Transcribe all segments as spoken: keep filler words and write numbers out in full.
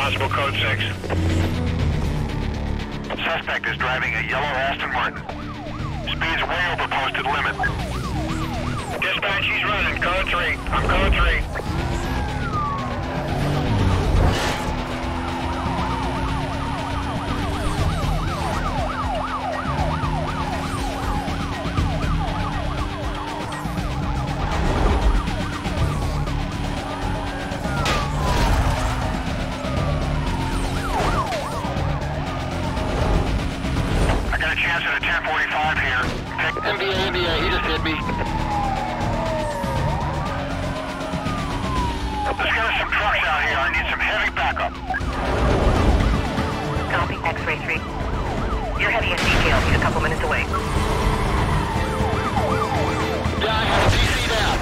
possible code six. Suspect is driving a yellow Aston Martin. Speed's way over posted limit. Dispatch, he's running. Code three. I'm code three. M B A, M B A, he just hit me. There's got some trucks out here. I need some heavy backup. Copy, X-ray three. You're heavy in detail. He's a couple minutes away. Yeah, I have a D C down.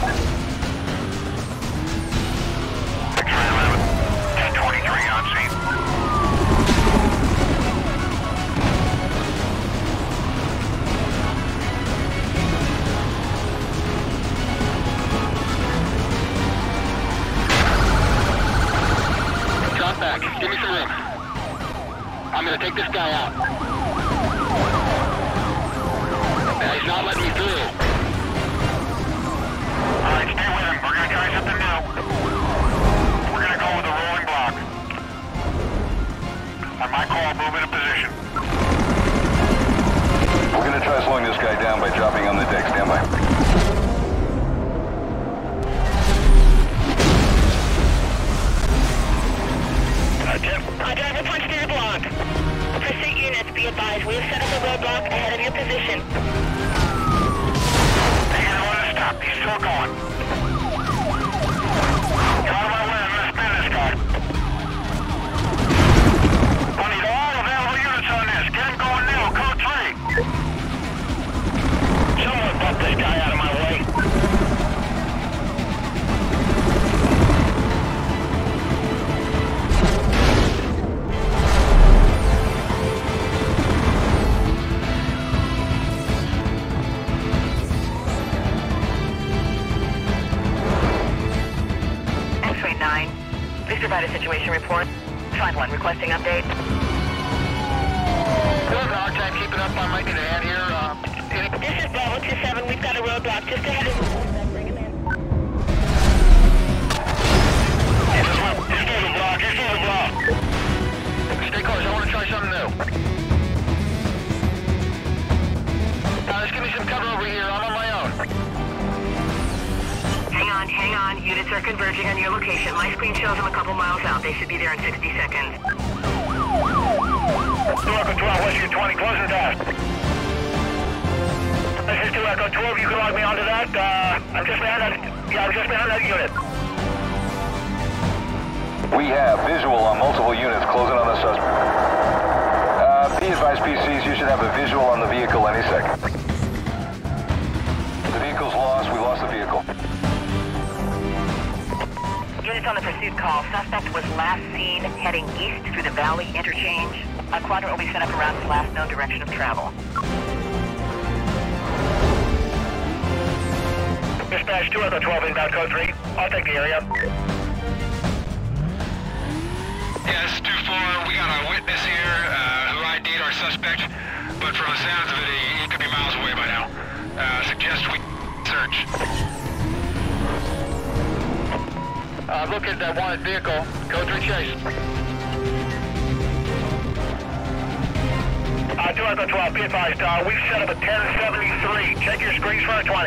X-ray eleven, ten twenty-three on scene. Back. Give me some room. I'm gonna take this guy out. Yeah, he's not letting me through. Alright, stay with him. We're gonna try something new. We're gonna go with a rolling block. On my call, move into position. We're gonna try slowing this guy down by dropping on the deck. Stand by. Driver punch through the block. Pursuit units, be advised, we have set up a roadblock ahead of your position. Hey, I don't want to stop. He's still going. Get out of my way. I'm going to spin this guy. I need all available units on this. Get him going now. Code three. Someone bump this guy out of my way. Please provide a situation report. Find one requesting update. Good, hard time keeping up on making a hand here. Uh, this is Bravo two seven. We've got a roadblock just ahead of... Bring him in. He's still the block. He's still the block. Stay close. I want to try something new. Now, just give me some cover over here. I'm on my own. Hang on, hang on. Units are converging on your location. My screen shows them a couple miles out. They should be there in sixty seconds. two Echo twelve, Western twenty, closing fast. This is two Echo twelve. You can log me onto that. Uh, I'm just behind that. Yeah, I'm just behind that unit. We have visual on multiple units closing on the suspect. Uh, be advised, P Cs, you should have a visual on the vehicle any second. The vehicle's lost. We lost the vehicle. Units on the pursuit call. Suspect was last seen heading east through the Valley interchange. A quadrant will be set up around his last known direction of travel. Dispatch two Echo twelve inbound code three. I'll take the area. Yeah, this is two four. We got a witness here uh, who ID'd our suspect, but from the sounds of it, he, he could be miles away by now. Uh, suggest we search. Uh, look at that wanted vehicle. Code three chase. Uh, two Echo twelve, be advised. Uh, we've set up a ten seventy-three. Check your screens for a twenty.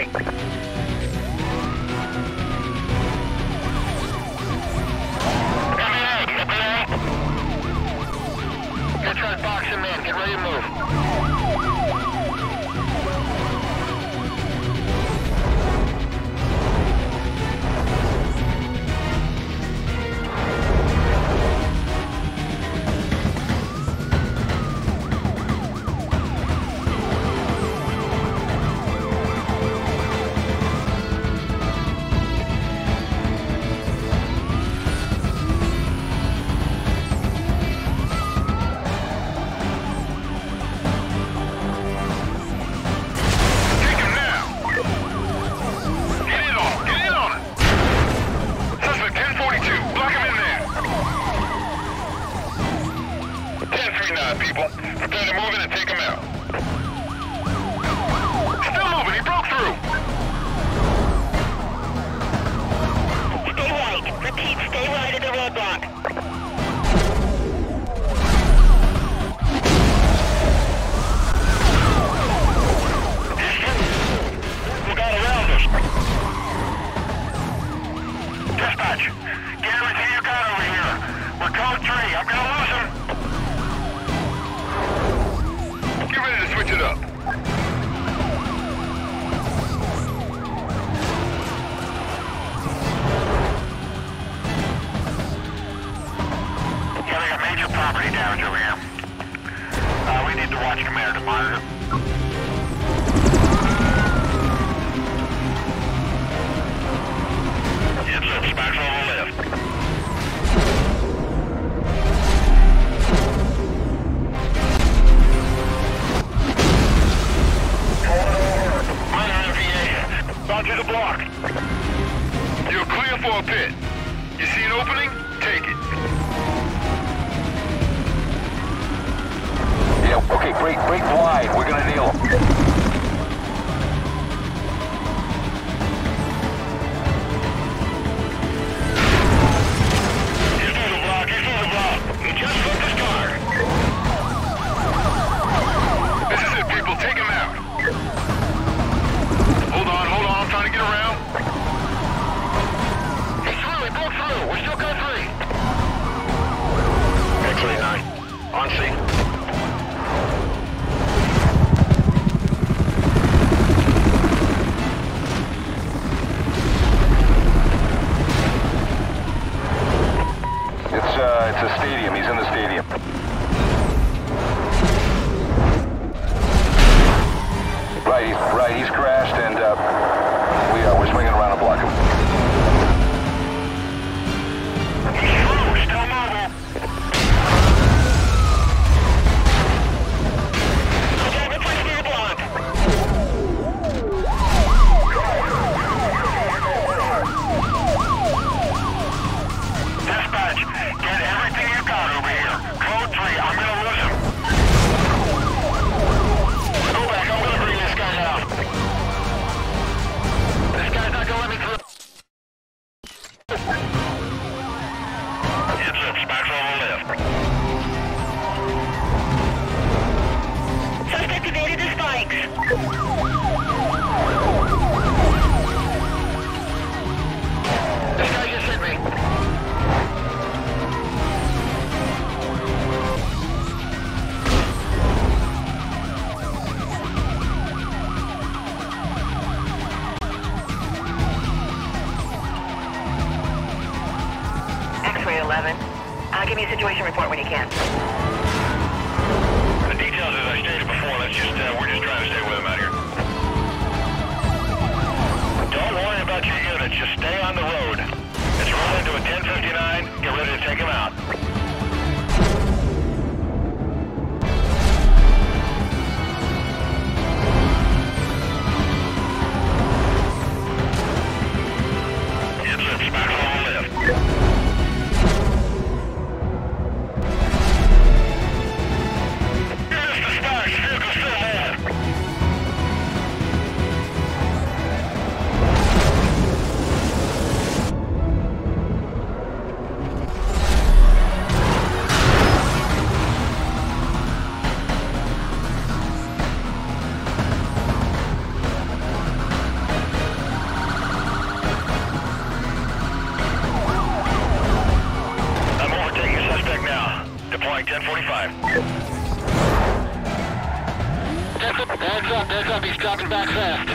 Gonna try to box him in. Get ready to move. nine, people. Prepare to move in and take him out. Still moving, he broke through! Stay right. Repeat, stay right at the roadblock. We got around us. Dispatch, get everything you got over here. We're code three. I'm gonna lose him. Get ready to switch it up. Yeah, we got major property damage over here. Uh, we need to watch commander to monitor. It's back on the left. Minor M P A. Down to the block. You're clear for a pit. You see an opening? Take it. Yeah, okay, break, break wide. We're gonna nail them. On scene. It's, uh, it's a stadium. He's in the stadium. Right, he's, right, he's crashed, and, uh, we, uh, we're swinging around to block him. He's through, still mobile. eleven. Uh, give me a situation report when you can. The details, as I stated before, let's just, uh, we're just trying to stay with them out here. Don't worry about your units, just stay on the road. Let's roll into a ten fifty-nine, get ready to take them out. Inlet's back on the left. ten forty-five. Heads up, heads up, he's dropping back fast.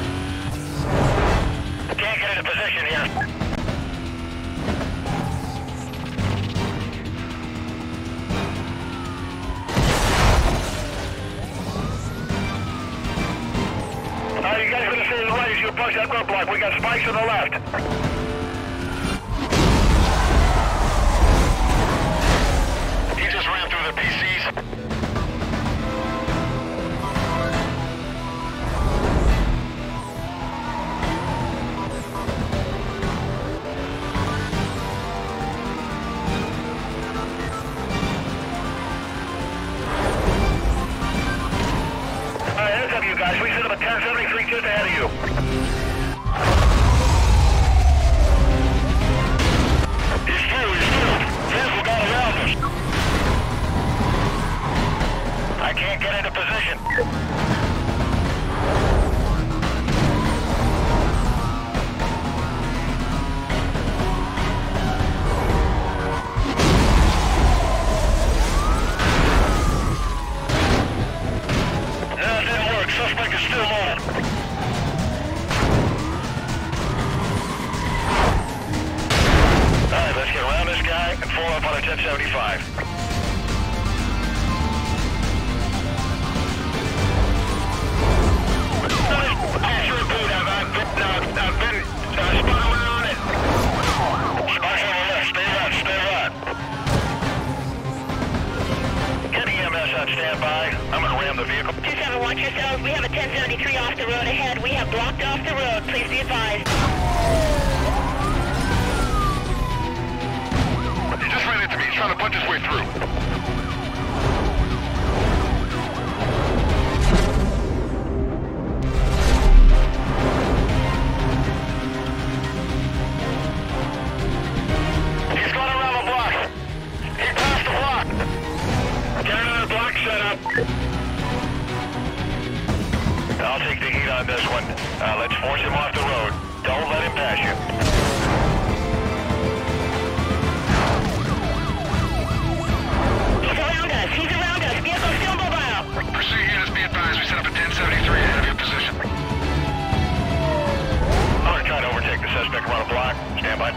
Can't get into position here. Alright, you guys gonna see the right as you approach that roadblock. We got spikes on the left. Ran through the P Cs. ten seventy-five. Sure, dude, I've, I've been, uh, I've been uh, spotted on it. Spot on the left, stay right, stay right. Get E M S on standby. I'm gonna ram the vehicle. two seven, watch yourselves. We have a ten seventy-three off the road ahead. We have blocked off the road. Please be advised. He just ran into me. He's trying to punch his way through. He's gone around the block. He passed the block. Get another block set up. I'll take the heat on this one. Uh, let's force him off the road. Don't let him pass you. He's around us. He's around us. Vehicle still mobile. Pursuit units, be advised. We set up a ten seventy-three ahead of your position. I'm gonna try to overtake the suspect around a block. Stand by.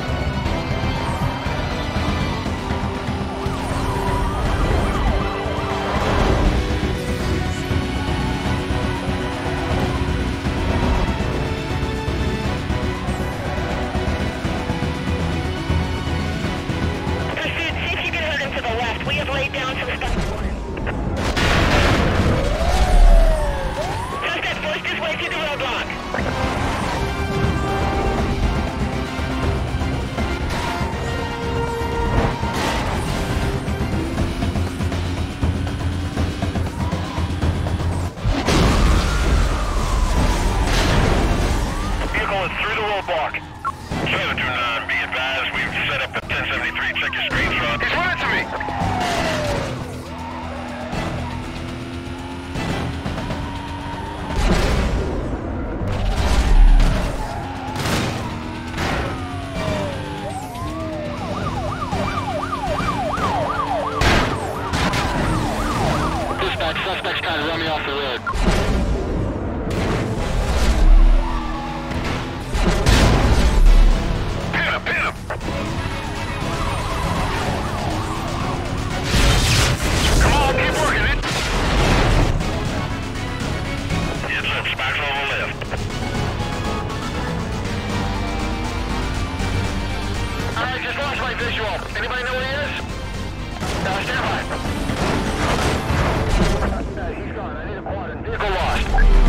Pursuit, see if you can hurt him to the left. We have laid down some stuff. Suspect forced his way through the roadblock. Vehicle is through the roadblock. seven two nine, be advised. We've set up the ten seventy-three. Check your screenshot. He's running to me! Dispatch, suspect's trying to run me off the road. Pin him, pin him! Come on, keep working it! Heads up, spikes on the left. Alright, just lost my visual. Anybody know where he is? Uh, stand by. He's gone. I need a quad. Vehicle lost.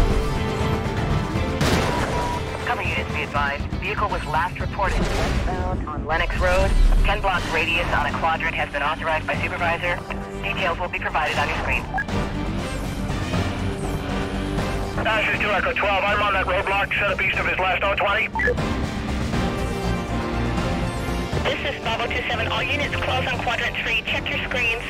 Cover units, be advised. Vehicle was last reported westbound on Lennox Road. ten block radius on a quadrant has been authorized by supervisor. Details will be provided on your screen. This is two Echo twelve. I'm on that roadblock set up east of his last O twenty. This is Bravo two seven. All units close on quadrant three. Check your screens.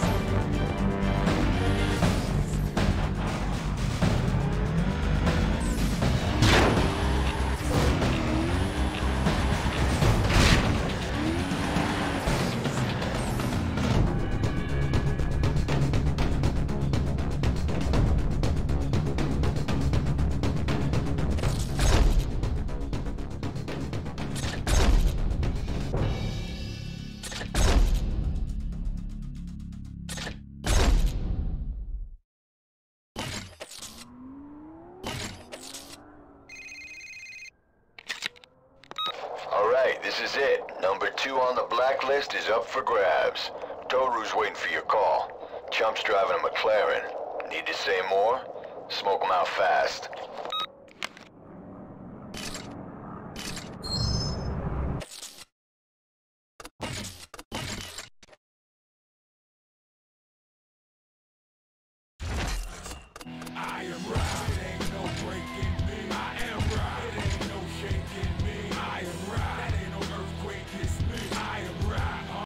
Alright, this is it. Number two on the blacklist is up for grabs. Toru's waiting for your call. Chump's driving a McLaren. Need to say more? Smoke him out fast.